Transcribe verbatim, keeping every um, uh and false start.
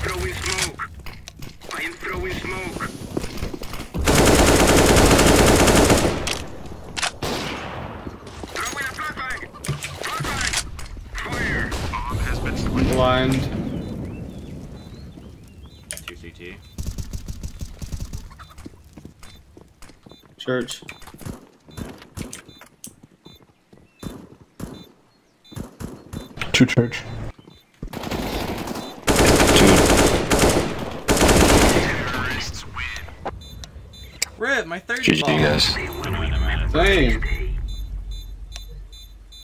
throwing smoke. I am throwing smoke. Throwing a flashbang. Flashbang. Fire. Bomb has been selected. Blind. two C T. Church. Two church. Rip, my third G G ball. guys. Same.